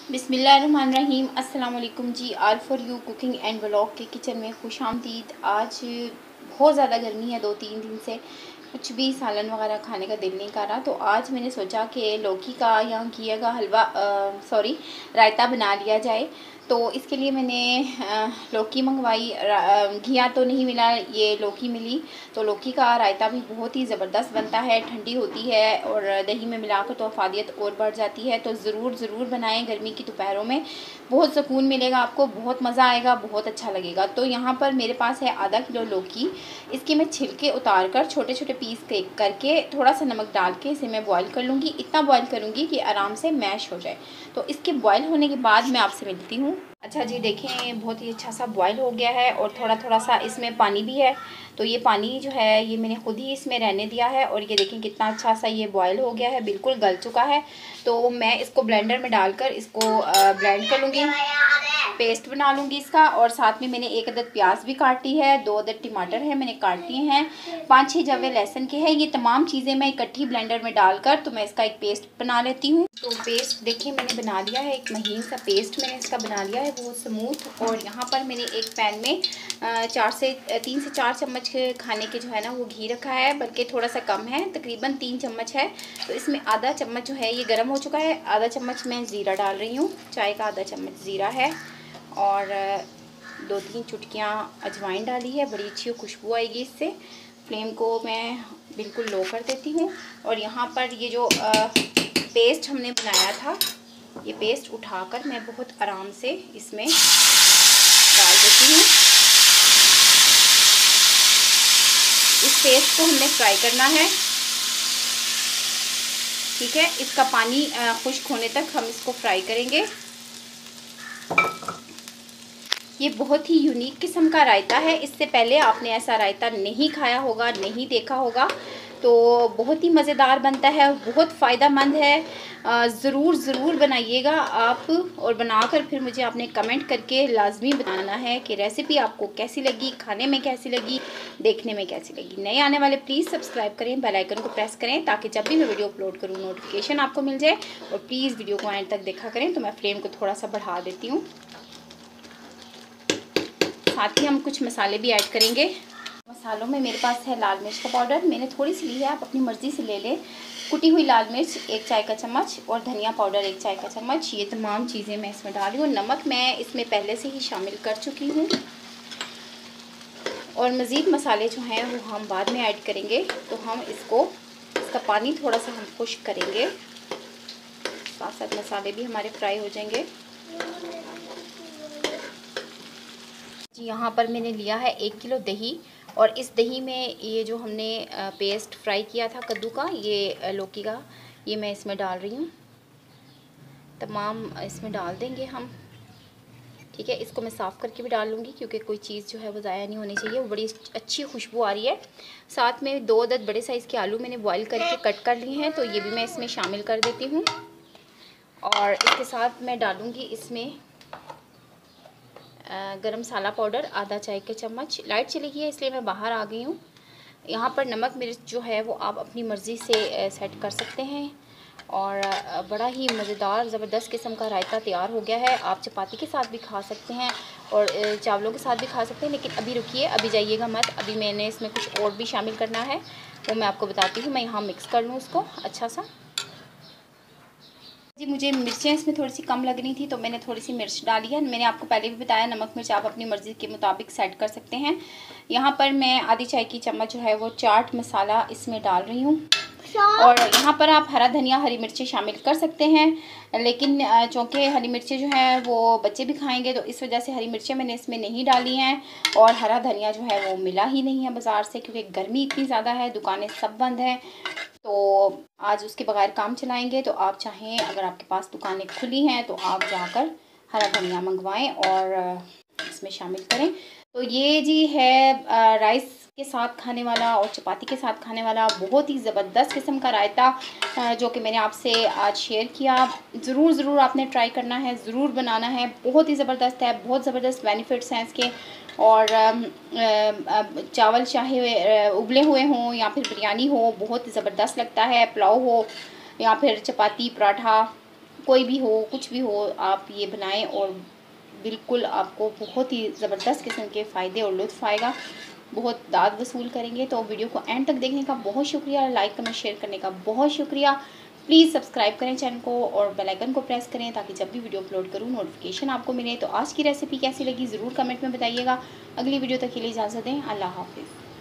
बिस्मिल्लाहिर्रहमानिर्रहीम। अस्सलाम वालेकुम जी। All for you cooking and vlog के किचन में खुश आमदीद। आज बहुत ज़्यादा गर्मी है, 2-3 दिन से कुछ भी सालन वगैरह खाने का दिल नहीं कर रहा। तो आज मैंने सोचा कि लौकी का या घिया का हलवा रायता बना लिया जाए। तो इसके लिए मैंने लौकी मंगवाई। घिया तो नहीं मिला, ये लौकी मिली। तो लौकी का रायता भी बहुत ही ज़बरदस्त बनता है, ठंडी होती है और दही में मिलाकर तो अफादियत और बढ़ जाती है। तो ज़रूर बनाएं, गर्मी की दोपहरों में बहुत सुकून मिलेगा आपको, बहुत मज़ा आएगा, बहुत अच्छा लगेगा। तो यहाँ पर मेरे पास है आधा किलो लौकी। इसके मैं छिलके उतार कर छोटे छोटे पीस करके थोड़ा सा नमक डाल के इसे मैं बॉईल कर लूँगी। इतना बॉईल करूँगी कि आराम से मैश हो जाए। तो इसके बॉईल होने के बाद मैं आपसे मिलती हूँ। अच्छा जी, देखें बहुत ही अच्छा सा बॉईल हो गया है और थोड़ा सा इसमें पानी भी है। तो ये पानी जो है ये मैंने खुद ही इसमें रहने दिया है और ये देखें कितना अच्छा सा ये बॉईल हो गया है, बिल्कुल गल चुका है। तो मैं इसको ब्लेंडर में डालकर इसको ब्लेंड कर लूँगी, पेस्ट बना लूँगी इसका। और साथ में मैंने 1 अदद प्याज भी काटी है, 2 अदद टमाटर है मैंने काट लिए हैं, 5-6 जवे लहसुन के हैं। ये तमाम चीज़ें मैं इकट्ठी ब्लेंडर में डालकर तो मैं इसका एक पेस्ट बना लेती हूँ। तो पेस्ट देखिए मैंने बना लिया है, एक महीन सा पेस्ट मैंने इसका बना लिया है, बहुत स्मूथ। और यहाँ पर मैंने एक पैन में 3 से 4 चम्मच खाने के जो है ना वो घी रखा है, बल्कि थोड़ा सा कम है, तकरीबन 3 चम्मच है। तो इसमें आधा चम्मच जो है ये गर्म हो चुका है। आधा चम्मच मैं ज़ीरा डाल रही हूँ, चाय का आधा चम्मच ज़ीरा है और 2-3 चुटकियाँ अजवाइन डाली है, बड़ी अच्छी खुशबू आएगी इससे। फ्लेम को मैं बिल्कुल लो कर देती हूँ। और यहाँ पर ये जो पेस्ट हमने बनाया था, ये पेस्ट उठाकर मैं बहुत आराम से इसमें डाल देती हूँ। इस पेस्ट को हमने फ्राई करना है, ठीक है। इसका पानी खुश्क होने तक हम इसको फ्राई करेंगे। ये बहुत ही यूनिक किस्म का रायता है, इससे पहले आपने ऐसा रायता नहीं खाया होगा, नहीं देखा होगा। तो बहुत ही मज़ेदार बनता है और बहुत फ़ायदेमंद है। ज़रूर बनाइएगा आप, और बनाकर फिर मुझे आपने कमेंट करके लाजमी बताना है कि रेसिपी आपको कैसी लगी, खाने में कैसी लगी, देखने में कैसी लगी। नए आने वाले प्लीज़ सब्सक्राइब करें, बेल आइकन को प्रेस करें ताकि जब भी मैं वीडियो अपलोड करूँ नोटिफिकेशन आपको मिल जाए। और प्लीज़ वीडियो को एंड तक देखा करें। तो मैं फ्लेम को थोड़ा सा बढ़ा देती हूँ। साथ ही हम कुछ मसाले भी ऐड करेंगे। मसालों में मेरे पास है लाल मिर्च का पाउडर, मैंने थोड़ी सी ली है, आप अपनी मर्ज़ी से ले लें। कुटी हुई लाल मिर्च 1 चाय का चम्मच और धनिया पाउडर 1 चाय का चम्मच। ये तमाम चीज़ें मैं इसमें डाल रही हूँ। नमक मैं इसमें पहले से ही शामिल कर चुकी हूँ और मज़ीद मसाले जो हैं वो हम बाद में ऐड करेंगे। तो हम इसका पानी थोड़ा सा हम खुश्क करेंगे, साथ साथ मसाले भी हमारे फ्राई हो जाएंगे। जी, यहाँ पर मैंने लिया है 1 किलो दही और इस दही में ये जो हमने पेस्ट फ्राई किया था कद्दू का, ये लौकी का, ये मैं इसमें डाल रही हूँ। तमाम इसमें डाल देंगे हम, ठीक है। इसको मैं साफ़ करके भी डाल लूँगी क्योंकि कोई चीज़ जो है वो ज़ाया नहीं होनी चाहिए। वो बड़ी अच्छी खुशबू आ रही है। साथ में 2 अदद बड़े साइज़ के आलू मैंने बॉईल करके कट कर लिए हैं, तो ये भी मैं इसमें शामिल कर देती हूँ। और इसके साथ मैं डालूँगी इसमें गरम मसाला पाउडर आधा चाय का चम्मच। लाइट चली गई है इसलिए मैं बाहर आ गई हूँ। यहाँ पर नमक मिर्च जो है वो आप अपनी मर्ज़ी से सेट कर सकते हैं। और बड़ा ही मज़ेदार ज़बरदस्त किस्म का रायता तैयार हो गया है। आप चपाती के साथ भी खा सकते हैं और चावलों के साथ भी खा सकते हैं। लेकिन अभी रुकिए, अभी जाइएगा मत, अभी मैंने इसमें कुछ और भी शामिल करना है, वो मैं आपको बताती हूँ। मैं यहाँ मिक्स कर लूँ उसको अच्छा सा। जी, मुझे मिर्चें इसमें थोड़ी सी कम लग रही थी तो मैंने थोड़ी सी मिर्च डाली है। मैंने आपको पहले भी बताया नमक मिर्च आप अपनी मर्ज़ी के मुताबिक सेट कर सकते हैं। यहाँ पर मैं आधी चाय की चम्मच जो है वो चाट मसाला इसमें डाल रही हूँ। और यहाँ पर आप हरा धनिया, हरी मिर्ची शामिल कर सकते हैं, लेकिन चूँकि हरी मिर्ची जो है वो बच्चे भी खाएंगे तो इस वजह से हरी मिर्चें मैंने इसमें नहीं डाली हैं। और हरा धनिया जो है वो मिला ही नहीं है बाज़ार से, क्योंकि गर्मी इतनी ज़्यादा है, दुकानें सब बंद हैं। तो आज उसके बगैर काम चलाएंगे। तो आप चाहें, अगर आपके पास दुकानें खुली हैं तो आप जाकर हरा धनिया मंगवाएं और इसमें शामिल करें। तो ये जी है राइस के साथ खाने वाला और चपाती के साथ खाने वाला बहुत ही ज़बरदस्त किस्म का रायता जो कि मैंने आपसे आज शेयर किया। ज़रूर आपने ट्राई करना है, ज़रूर बनाना है। बहुत ही ज़बरदस्त है, बहुत ज़बरदस्त बेनिफिट्स हैं इसके। और चावल चाहे उबले हुए हों या फिर बिरयानी हो, बहुत ज़बरदस्त लगता है। पुलाव हो या फिर चपाती पराठा, कोई भी हो, कुछ भी हो, आप ये बनाएं और बिल्कुल आपको बहुत ही ज़बरदस्त किस्म के फ़ायदे और लुत्फ़ आएगा, बहुत दाद वसूल करेंगे। तो वीडियो को एंड तक देखने का बहुत शुक्रिया, लाइक कमेंट शेयर करने का बहुत शुक्रिया। प्लीज़ सब्सक्राइब करें चैनल को और बेल आइकन को प्रेस करें ताकि जब भी वीडियो अपलोड करूँ नोटिफिकेशन आपको मिले। तो आज की रेसिपी कैसी लगी ज़रूर कमेंट में बताइएगा। अगली वीडियो तक के लिए इजाज़त दें। अल्लाह हाफ़िज़।